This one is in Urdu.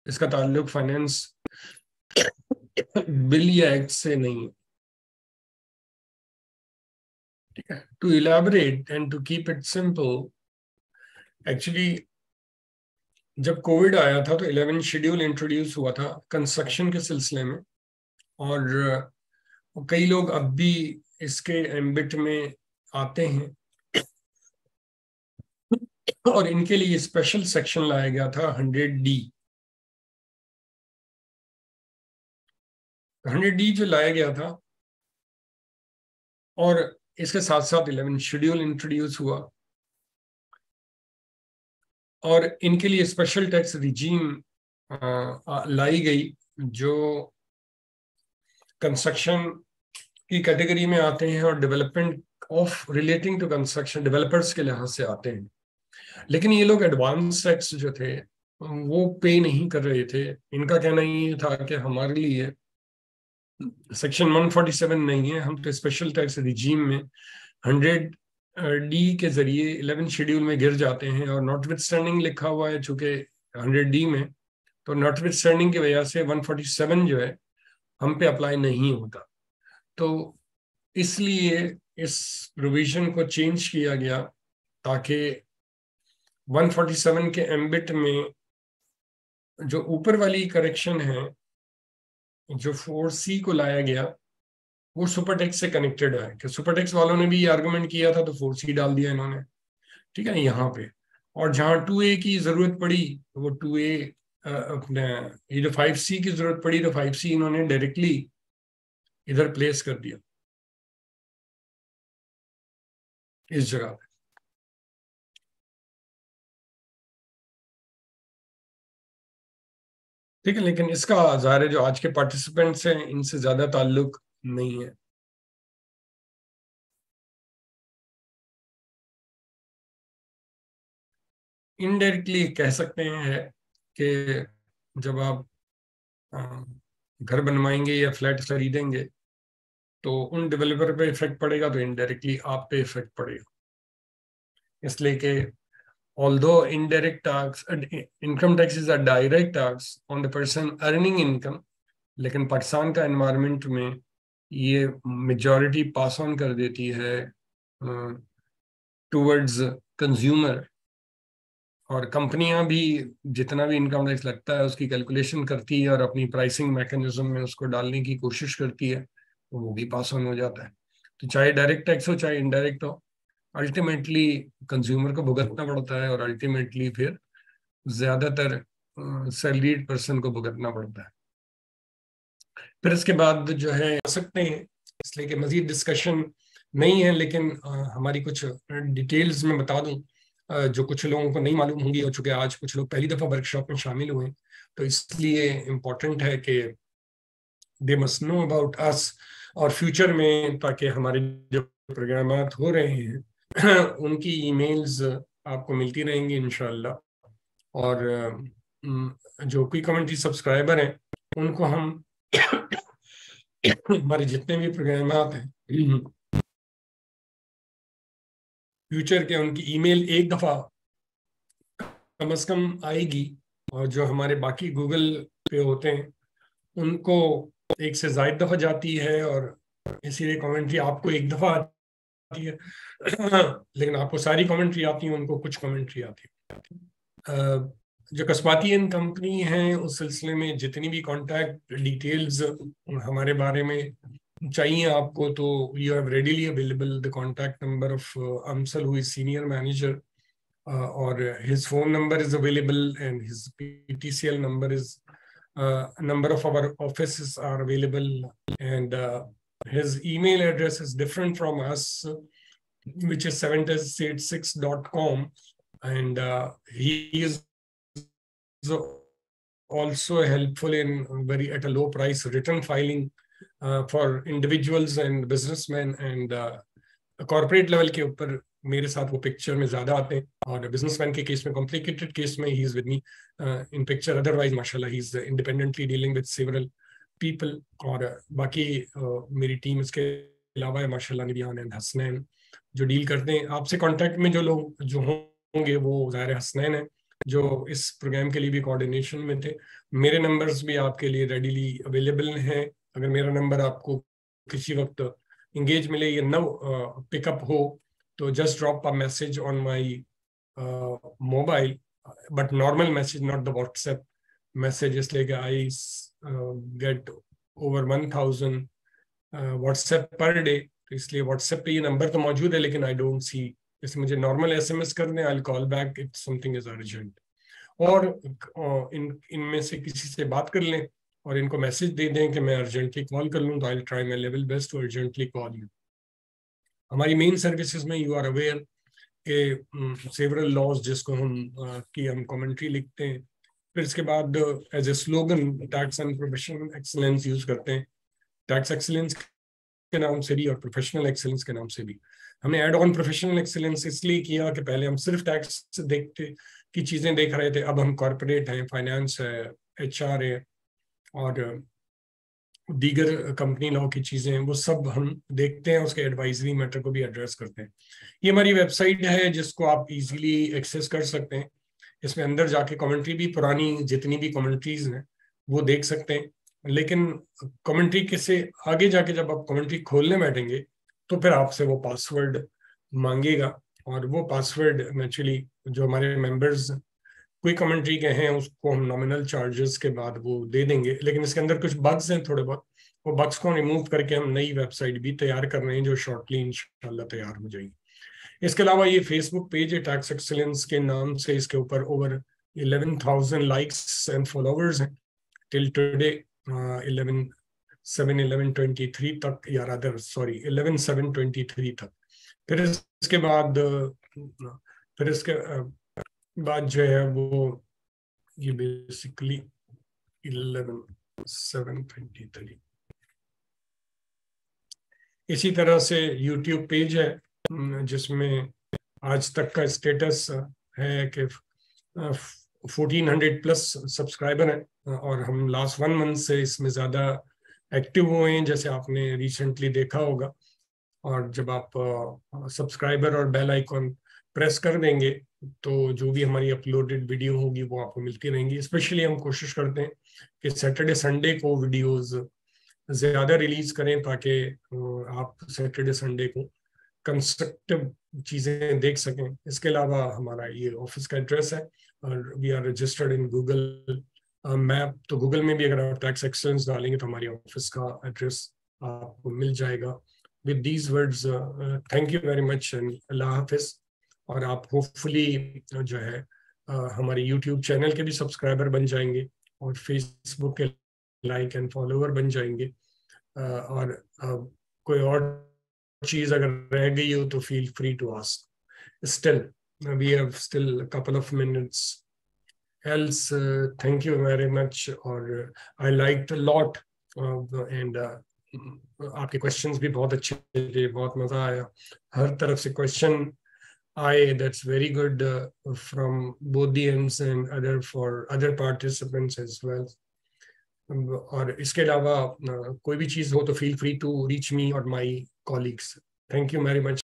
اس کا تعلق فائنینس بل یا ایکٹ سے نہیں ہے. ٹھیک ہے. To elaborate and to keep it simple, actually جب کووڈ آیا تھا تو 11 شیڈیول انٹروڈیوس ہوا تھا کنسٹرکشن کے سلسلے میں، اور کئی لوگ اب بھی اس کے ایمبٹ میں آتے ہیں، اور ان کے لیے اسپیشل سیکشن لایا گیا تھا 100D. 100D جو لایا گیا تھا، اور اس کے ساتھ ساتھ 11 شیڈیول انٹروڈیوس ہوا، اور ان کے لیے اسپیشل ٹیکس ریجیم لائی گئی جو کنسٹرکشن کی کیٹیگری میں آتے ہیں اور development of relating to construction developers کے لحاظ سے آتے ہیں. لیکن یہ لوگ ایڈوانس ٹیکس جو تھے وہ پے نہیں کر رہے تھے. ان کا کہنا یہ تھا کہ ہمارے لیے سیکشن 147 نہیں ہے، ہم تو اسپیشل ٹیکس ریجیم میں 100D کے ذریعے 11 شیڈیول میں گر جاتے ہیں، اور ناٹ وتھ اسٹینڈنگ لکھا ہوا ہے چونکہ 100D میں، تو ناٹ وتھ اسٹینڈنگ کی وجہ سے 147 جو ہے ہم پہ اپلائی نہیں ہوتا. تو اس لیے اس پروویژن کو چینج کیا گیا تاکہ 147 کے ایمبٹ میں جو اوپر والی کریکشن ہے جو 4C کو لایا گیا وہ سپر ٹیکس سے کنیکٹڈ ہے، کہ سپر ٹیکس والوں نے بھی یہ آرگومنٹ کیا تھا تو 4C ڈال دیا انہوں نے. ٹھیک ہے یہاں پہ، اور جہاں 2A کی ضرورت پڑی وہ 2A اپنے یہ جو 5C کی ضرورت پڑی تو 5C انہوں نے ڈائریکٹلی ادھر پلیس کر دیا اس جگہ پہ. ٹھیک ہے، لیکن اس کا ظاہر ہے جو آج کے پارٹیسپینٹس ہیں ان سے زیادہ تعلق نہیں ہے. انڈائریکٹلی کہہ سکتے ہیں کہ جب آپ گھر بنوائیں گے یا فلیٹ خریدیں گے تو ان ڈیولپر پہ افیکٹ پڑے گا، تو انڈائریکٹلی آپ پہ افیکٹ پڑے گا. اس لیے کہ although indirect tax income tax is a direct tax on the person earning income، لیکن پاکستان کا انوائرمنٹ میں یہ میجورٹی پاس آن کر دیتی ہے ٹورڈز کنزیومر، اور کمپنیاں بھی جتنا بھی انکم ٹیکس لگتا ہے اس کی کیلکولیشن کرتی ہے اور اپنی پرائسنگ میکانزم میں اس کو ڈالنے کی کوشش کرتی ہے، وہ بھی پاس آن ہو جاتا ہے. تو چاہے ڈائریکٹ ٹیکس ہو چاہے انڈائریکٹ ہو، الٹیمیٹلی کنزیومر کو بھگتنا پڑتا ہے، اور الٹیمیٹلی پھر زیادہ تر سیلریڈ پرسن کو بھگتنا پڑتا ہے. پھر اس کے بعد جو ہے آ سکتے ہیں، اس لیے کہ مزید ڈسکشن نہیں ہے، لیکن ہماری کچھ ڈیٹیلز میں بتا دوں جو کچھ لوگوں کو نہیں معلوم ہوں گی، اور چونکہ آج کچھ لوگ پہلی دفعہ ورکشاپ میں شامل ہوئے تو اس لیے امپورٹنٹ ہے کہ دے مسٹ نو اباؤٹ اس، اور فیوچر میں تاکہ ہمارے جو پروگرامات ہو رہے ہیں ان کی ای میلز آپ کو ملتی رہیں گی انشاءاللہ. اور جو کوئی کمیونٹی سبسکرائبر ہیں ان کو ہم ہمارے جتنے بھی پروگرامات ہیں فیوچر کے ان کی ای میل ایک دفعہ کم از کم آئے گی، اور جو ہمارے باقی گوگل پہ ہوتے ہیں ان کو ایک سے زائد دفعہ جاتی ہے، اور اسی لیے کامنٹری آپ کو ایک دفعہ آتی ہے لیکن آپ کو ساری کامنٹری آتی ہیں، ان کو کچھ کامنٹری آتی ہے. جو کسباتین کمپنی ہیں اس سلسلے میں جتنی بھی کانٹیکٹ ڈیٹیلز ہمارے بارے میں چاہیے آپ کو، تو you have readily available the contact number of Amsal who is senior manager, or his phone number is available, and his PTCL number is number of our offices are available, and his email address is different from us, which is 786.com, and he is also helpful in very at a low price return filing for individuals and businessmen, and corporate level کے اوپر میرے ساتھ وہ پکچر میں زیادہ آتے ہیں، اور بزنس مین کے کیس میں complicated کیس میں he is with me in picture. Otherwise ماشاءاللہ he is independently dealing with several people، اور باقی میری ٹیم اس کے علاوہ ہے ماشاءاللہ نبیان and حسنین جو ڈیل کرتے ہیں. آپ سے کانٹیکٹ میں جو لوگ جو ہوں گے وہ ظاہر حسنین ہیں जो इस प्रोग्राम के लिए भी कोऑर्डिनेशन में थे। मेरे नंबर्स भी आपके लिए रेडीली अवेलेबल हैं। अगर मेरा नंबर आपको किसी वक्त इंगेज मिले या न पिकअप हो तो just drop a message on my mobile, but normal message, not the WhatsApp message, इसलिए कि I get over 1000 WhatsApp per day, तो इसलिए व्हाट्सएप पे ये नंबर तो मौजूद है लेकिन आई डोंट सी, जैसे मुझे नॉर्मल एसएमएस कर दें, I call back if something is urgent, और इनमें से किसी से बात कर लें और इनको मैसेज दे दें कि मैं अर्जेंटली कॉल कर लूँ, तो I try my level best to urgently call you. हमारी मेन सर्विसेज में यू आर अवेयर के सेवरल लॉज जिसको हम कमेंट्री लिखते हैं, फिर इसके बाद as a slogan tax and professional excellence use करते हैं। टैक्स एक्सीलेंस के नाम से भी और प्रोफेशनल एक्सीलेंस के नाम से भी। हमने एड ऑन प्रोफेशनल एक्सीलेंस इसलिए किया कि पहले हम सिर्फ टैक्स देखते की चीजें देख रहे थे, अब हम कॉर्पोरेट हैं, फाइनेंस है, एचआर है और दीगर कंपनी लॉ की चीजें हैं, वो सब हम देखते हैं, उसके एडवाइजरी मैटर को भी एड्रेस करते हैं। ये हमारी वेबसाइट है जिसको आप इजीली एक्सेस कर सकते हैं। इसमें अंदर जाके कमेंट्री भी, पुरानी जितनी भी कमेंट्रीज हैं वो देख सकते हैं, लेकिन कमेंट्री के से आगे जाके जब आप कमेंट्री खोलने बैठेंगे तो फिर आपसे वो पासवर्ड मांगेगा, और वो पासवर्ड नेचुरली जो हमारे मेंबर्स कोई कमेंट्री के हैं उसको हम नॉमिनल चार्जेस के बाद वो दे देंगे, लेकिन इसके अंदर कुछ बग्स हैं थोड़े बहुत, वो बग्स को रिमूव करके हम नई वेबसाइट भी तैयार कर रहे हैं जो शॉर्टली इंशाल्लाह तैयार हो जाएगी। इसके अलावा ये फेसबुक पेज है टैक्स एक्सीलेंस के नाम से, इसके ऊपर ओवर 11,000 लाइक्स एंड फॉलोवर्स हैं टिल टुडे 11/7/11/23 तक, या रादर सॉरी 11/7/23 तक। फिर इसके बाद जो है वो ये बेसिकली 11/7/23। इसी तरह से यूट्यूब पेज है जिसमें आज तक का स्टेटस है कि 1400 प्लस सब्सक्राइबर हैं, और हम लास्ट 1 मंथ से इसमें ज़्यादा एक्टिव हुए हैं जैसे आपने रिसेंटली देखा होगा। और जब आप सब्सक्राइबर और बेल आइकॉन प्रेस कर देंगे तो जो भी हमारी अपलोडेड वीडियो होगी वो आपको मिलती रहेंगी। स्पेशली हम कोशिश करते हैं कि सैटरडे संडे को वीडियोस ज़्यादा रिलीज करें ताकि आप सैटरडे संडे को कंस्ट्रक्टिव चीज़ें देख सकें। इसके अलावा हमारा ये ऑफिस का एड्रेस है और we are registered in Google map, तो गूगल में भी अगर आप टैक्स एक्सीलेंस डालेंगे तो हमारी ऑफिस का एड्रेस आपको मिल जाएगा। With these words, thank you very much and अल्लाह हाफिज। और आप होपफुली जो है हमारे YouTube चैनल के भी सब्सक्राइबर बन जाएंगे और Facebook के लाइक एंड फॉलोवर बन जाएंगे, और कोई और चीज़ अगर रह गई हो तो feel free to ask. Still, we have still a couple of minutes. Else, thank you very much, और I liked a lot and आपके क्वेश्चंस भी बहुत अच्छे थे, बहुत मजा आया, हर तरफ से क्वेश्चन आए, that's very good from both the ends and other for other participants as well. और इसके अलावा कोई भी चीज़ हो तो feel free to reach me और my colleagues. Thank you very much.